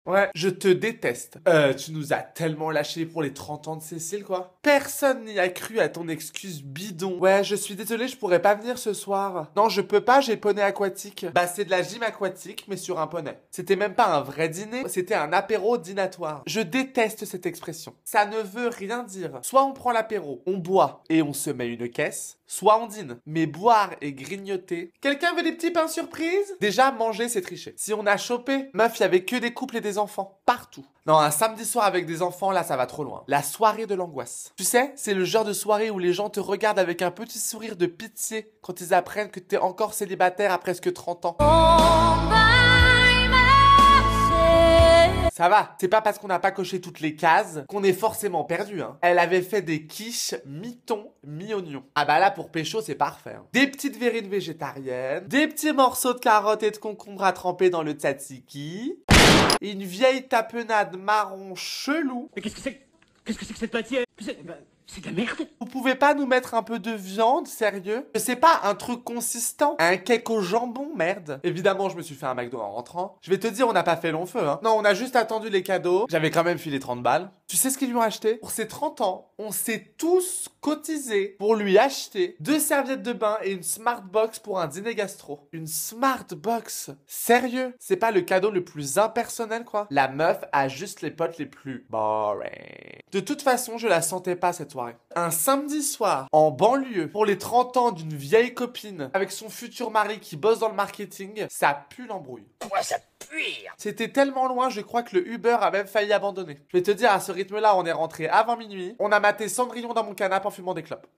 Ouais, je te déteste. Tu nous as tellement lâchés pour les 30 ans de Cécile, quoi. Personne n'y a cru à ton excuse bidon. Ouais, je suis désolée, je pourrais pas venir ce soir. Non, je peux pas, j'ai poney aquatique. Bah, c'est de la gym aquatique, mais sur un poney. C'était même pas un vrai dîner, c'était un apéro dînatoire. Je déteste cette expression. Ça ne veut rien dire. Soit on prend l'apéro, on boit et on se met une caisse, soit on dîne. Mais boire et grignoter... Quelqu'un veut des petits pains surprises? Déjà, manger, c'est tricher. Si on a chopé, meuf, il y avait que des couples et des enfants. Partout. Non, un samedi soir avec des enfants, là, ça va trop loin. La soirée de l'angoisse. Tu sais, c'est le genre de soirée où les gens te regardent avec un petit sourire de pitié quand ils apprennent que t'es encore célibataire à presque 30 ans. Ça va, c'est pas parce qu'on n'a pas coché toutes les cases qu'on est forcément perdu, hein. Elle avait fait des quiches mi-thon, mi-oignon. Ah bah là, pour pécho, c'est parfait, hein. Des petites verrines végétariennes, des petits morceaux de carottes et de concombre à tremper dans le tzatziki, et une vieille tapenade marron chelou. Mais qu'est-ce que c'est que cette matière? C'est de la merde. Vous pouvez pas nous mettre un peu de viande, sérieux? Je sais pas, un truc consistant? Un cake au jambon, merde. Évidemment, je me suis fait un McDo en rentrant. Je vais te dire, on n'a pas fait long feu, hein. Non, on a juste attendu les cadeaux. J'avais quand même filé 30 balles. Tu sais ce qu'ils lui ont acheté? Pour ses 30 ans, on s'est tous cotisés pour lui acheter 2 serviettes de bain et une smart box pour un dîner gastro. Une smart box? Sérieux? C'est pas le cadeau le plus impersonnel, quoi? La meuf a juste les potes les plus boring. De toute façon, je la sentais pas cette soirée. Un samedi soir, en banlieue, pour les 30 ans d'une vieille copine, avec son futur mari qui bosse dans le marketing, ça pue l'embrouille. Pourquoi ça pue? C'était tellement loin, je crois que le Uber a même failli abandonner. Je vais te dire, à ce rythme-là, on est rentré avant minuit. On a maté Cendrillon dans mon canapé en fumant des clopes.